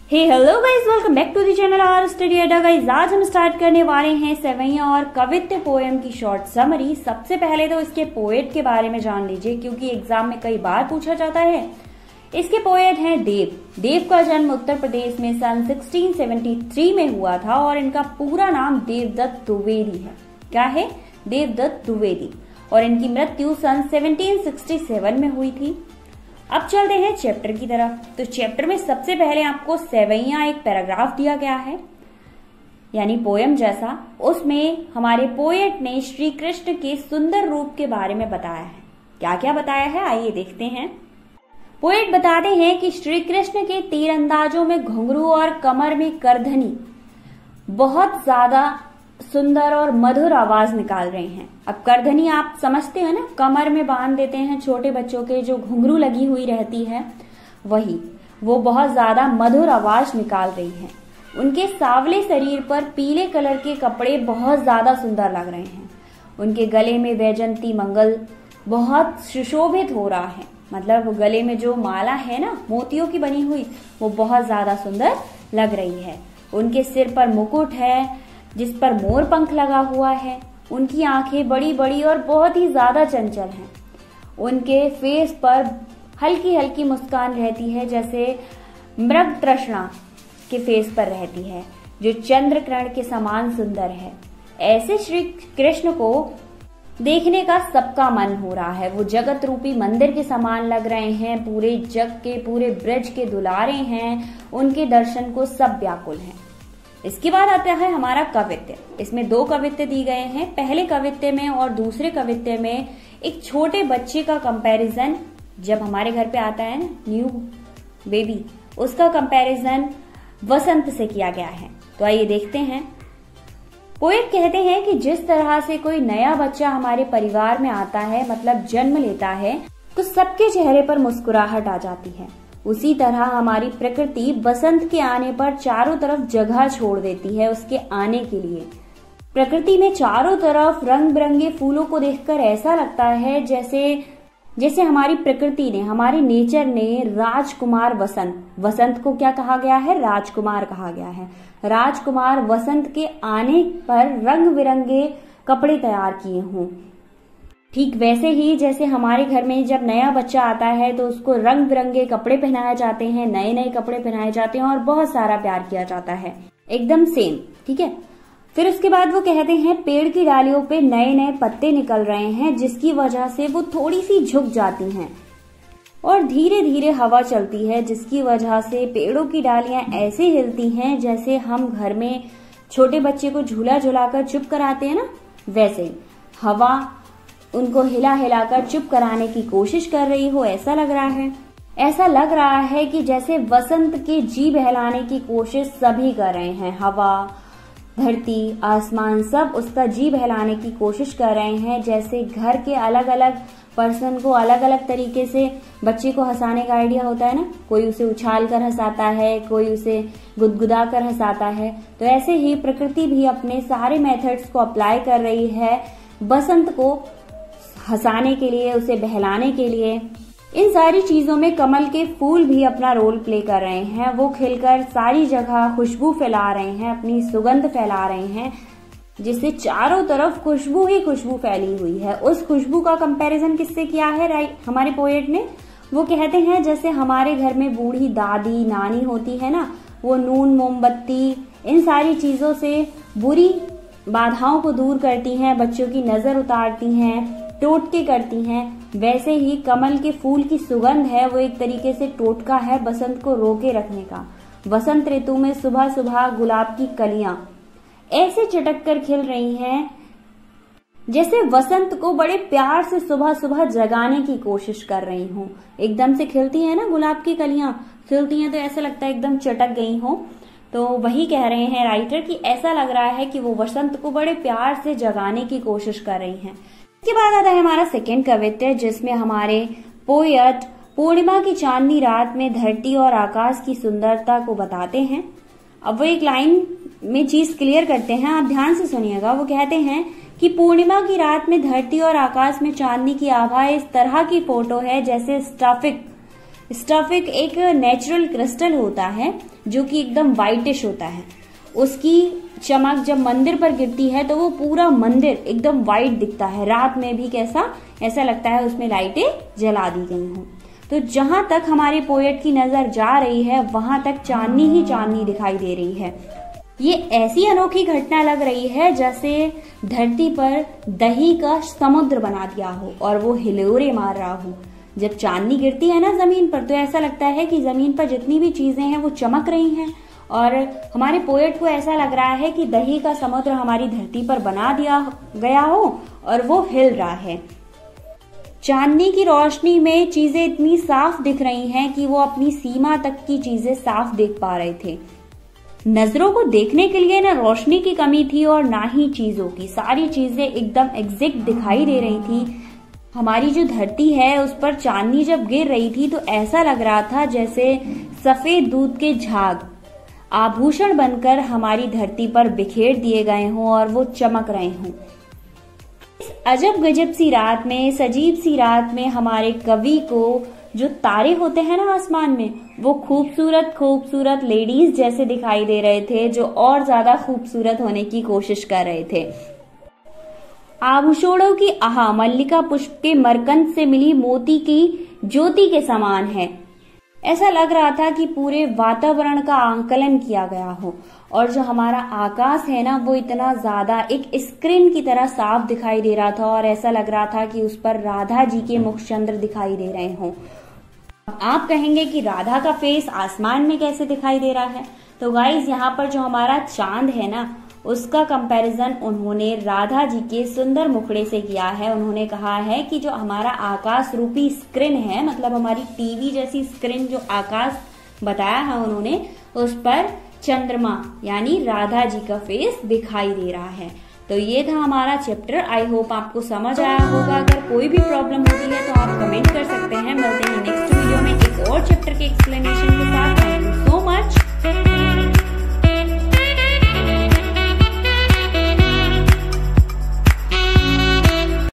Hey hello guys, welcome back to the channel R study अड्डा। Guys आज हम start करने वाले हैं सवैया और कवित्त पोएम की शॉर्ट समरी। सबसे पहले तो इसके पोएट के बारे में जान लीजिए, क्योंकि एग्जाम में कई बार पूछा जाता है। इसके पोएट हैं देव। देव का जन्म उत्तर प्रदेश में सन 1673 में हुआ था और इनका पूरा नाम देवदत्त द्विवेदी है। क्या है? देवदत्त द्विवेदी। और इनकी मृत्यु सन 1767 में हुई थी। अब चलते हैं चैप्टर की तरफ। तो चैप्टर में सबसे पहले आपको सवैया एक पैराग्राफ दिया गया है, यानी पोयम जैसा। उसमें हमारे पोएट ने श्री कृष्ण के सुंदर रूप के बारे में बताया है। क्या क्या बताया है, आइए देखते हैं। पोएट बताते हैं कि श्री कृष्ण के तीरंदाजों में घुंघरू और कमर में करधनी बहुत ज्यादा सुंदर और मधुर आवाज निकाल रहे हैं। अब करधनी आप समझते हैं ना, कमर में बांध देते हैं छोटे बच्चों के, जो घुंघरू लगी हुई रहती है, वही वो बहुत ज्यादा मधुर आवाज निकाल रही है। उनके सांवले शरीर पर पीले कलर के कपड़े बहुत ज्यादा सुंदर लग रहे हैं। उनके गले में वैजंती मंगल बहुत सुशोभित हो रहा है, मतलब वो गले में जो माला है ना मोतियों की बनी हुई, वो बहुत ज्यादा सुंदर लग रही है। उनके सिर पर मुकुट है जिस पर मोर पंख लगा हुआ है। उनकी आंखें बड़ी बड़ी और बहुत ही ज्यादा चंचल हैं। उनके फेस पर हल्की हल्की मुस्कान रहती है, जैसे मृग तृष्णा के फेस पर रहती है, जो चंद्र किरण के समान सुंदर है। ऐसे श्री कृष्ण को देखने का सबका मन हो रहा है। वो जगत रूपी मंदिर के समान लग रहे हैं, पूरे जग के पूरे ब्रज के दुलारे हैं। उनके दर्शन को सब व्याकुल हैं। इसके बाद आता है हमारा कवित्त। इसमें दो कवित्त दी गए हैं। पहले कवित्त में और दूसरे कवित्त में एक छोटे बच्चे का कंपैरिजन, जब हमारे घर पे आता है ना न्यू बेबी, उसका कंपैरिजन वसंत से किया गया है। तो आइए देखते हैं। पोएट कहते हैं कि जिस तरह से कोई नया बच्चा हमारे परिवार में आता है, मतलब जन्म लेता है, तो सबके चेहरे पर मुस्कुराहट आ जाती है। उसी तरह हमारी प्रकृति बसंत के आने पर चारों तरफ जगह छोड़ देती है उसके आने के लिए। प्रकृति में चारों तरफ रंग बिरंगे फूलों को देखकर ऐसा लगता है जैसे हमारी प्रकृति ने, हमारे नेचर ने राजकुमार वसंत को क्या कहा गया है? राजकुमार कहा गया है। राजकुमार वसंत के आने पर रंग बिरंगे कपड़े तैयार किए हों। ठीक वैसे ही जैसे हमारे घर में जब नया बच्चा आता है तो उसको रंग बिरंगे कपड़े पहनाए जाते हैं, नए नए कपड़े पहनाए जाते हैं और बहुत सारा प्यार किया जाता है, एकदम सेम। ठीक है। फिर उसके बाद वो कहते हैं पेड़ की डालियों पे नए नए पत्ते निकल रहे हैं, जिसकी वजह से वो थोड़ी सी झुक जाती हैं और धीरे धीरे हवा चलती है, जिसकी वजह से पेड़ों की डालियां ऐसे हिलती हैं जैसे हम घर में छोटे बच्चे को झूला झुलाकर चुप कराते हैं ना, वैसे हवा उनको हिला हिलाकर चुप कराने की कोशिश कर रही हो, ऐसा लग रहा है। ऐसा लग रहा है कि जैसे वसंत के जी बहलाने की कोशिश सभी कर रहे हैं। हवा, धरती, आसमान सब उसका जी बहलाने की कोशिश कर रहे हैं। जैसे घर के अलग अलग पर्सन को अलग अलग तरीके से बच्चे को हंसाने का आइडिया होता है ना, कोई उसे उछाल कर हंसाता है, कोई उसे गुदगुदा कर हंसाता है। तो ऐसे ही प्रकृति भी अपने सारे मेथड्स को अप्लाई कर रही है बसंत को हंसाने के लिए, उसे बहलाने के लिए। इन सारी चीजों में कमल के फूल भी अपना रोल प्ले कर रहे हैं। वो खिलकर सारी जगह खुशबू फैला रहे हैं, अपनी सुगंध फैला रहे हैं, जिससे चारों तरफ खुशबू ही खुशबू फैली हुई है। उस खुशबू का कंपैरिजन किससे किया है हमारे पोएट ने? वो कहते हैं जैसे हमारे घर में बूढ़ी दादी नानी होती है ना, वो नून मोमबत्ती इन सारी चीजों से बुरी बाधाओं को दूर करती हैं, बच्चों की नजर उतारती हैं, टोटके करती हैं। वैसे ही कमल के फूल की सुगंध है, वो एक तरीके से टोटका है बसंत को रोके रखने का। वसंत ऋतु में सुबह सुबह गुलाब की कलियां ऐसे चटक कर खिल रही हैं जैसे वसंत को बड़े प्यार से सुबह सुबह जगाने की कोशिश कर रही हूँ। एकदम से खिलती है ना गुलाब की कलियां, खिलती हैं तो ऐसा लगता है एकदम चटक गई हो। तो वही कह रहे हैं राइटर कि ऐसा लग रहा है कि वो वसंत को बड़े प्यार से जगाने की कोशिश कर रही हैं। इसके बाद आता है हमारा सेकेंड कवित्त, जिसमें हमारे पोएट पूर्णिमा की चांदनी रात में धरती और आकाश की सुंदरता को बताते हैं। अब वो एक लाइन में चीज क्लियर करते हैं, आप ध्यान से सुनिएगा। वो कहते हैं कि पूर्णिमा की रात में धरती और आकाश में चांदनी की आभा इस तरह की फोटो है जैसे स्फटिक एक नेचुरल क्रिस्टल होता है जो कि एकदम व्हाइटिश होता है। उसकी चमक जब मंदिर पर गिरती है तो वो पूरा मंदिर एकदम व्हाइट दिखता है। रात में भी कैसा ऐसा लगता है उसमें लाइटें जला दी गई हों। तो जहां तक हमारे पोएट की नजर जा रही है वहां तक चांदनी ही चांदनी दिखाई दे रही है। ये ऐसी अनोखी घटना लग रही है जैसे धरती पर दही का समुद्र बना दिया हो और वो हिलोरे मार रहा हो। जब चांदनी गिरती है ना जमीन पर तो ऐसा लगता है कि जमीन पर जितनी भी चीजें हैं वो चमक रही हैं और हमारे पोएट को ऐसा लग रहा है कि दही का समुद्र हमारी धरती पर बना दिया गया हो और वो हिल रहा है। चांदनी की रोशनी में चीजें इतनी साफ दिख रही हैं कि वो अपनी सीमा तक की चीजें साफ देख पा रहे थे। नजरों को देखने के लिए ना रोशनी की कमी थी और ना ही चीजों की। सारी चीजें एकदम एग्जैक्ट दिखाई दे रही थी। हमारी जो धरती है उस पर चांदनी जब गिर रही थी तो ऐसा लग रहा था जैसे सफेद दूध के झाग आभूषण बनकर हमारी धरती पर बिखेर दिए गए हों और वो चमक रहे हों। इस अजब गजब सी रात में, इस अजीब सी रात में हमारे कवि को जो तारे होते हैं ना आसमान में वो खूबसूरत खूबसूरत लेडीज जैसे दिखाई दे रहे थे जो और ज्यादा खूबसूरत होने की कोशिश कर रहे थे। आभूषणों की आहा मल्लिका पुष्प के मरकंद से मिली मोती की ज्योति के समान है। ऐसा लग रहा था कि पूरे वातावरण का आंकलन किया गया हो और जो हमारा आकाश है ना वो इतना ज्यादा एक स्क्रीन की तरह साफ दिखाई दे रहा था और ऐसा लग रहा था कि उस पर राधा जी के मुखचंद्र दिखाई दे रहे हों। आप कहेंगे कि राधा का फेस आसमान में कैसे दिखाई दे रहा है? तो गाइज यहाँ पर जो हमारा चांद है ना उसका कंपैरिजन उन्होंने राधा जी के सुंदर मुखड़े से किया है। उन्होंने कहा है कि जो हमारा आकाश रूपी स्क्रीन है, मतलब हमारी टीवी जैसी स्क्रीन जो आकाश बताया है उन्होंने, उस पर चंद्रमा यानी राधा जी का फेस दिखाई दे रहा है। तो ये था हमारा चैप्टर। आई होप आपको समझ आया होगा। अगर कोई भी प्रॉब्लम होती है तो आप कमेंट कर सकते हैं। मिलते हैं नेक्स्ट वीडियो में एक और चैप्टर के एक्सप्लेनेशन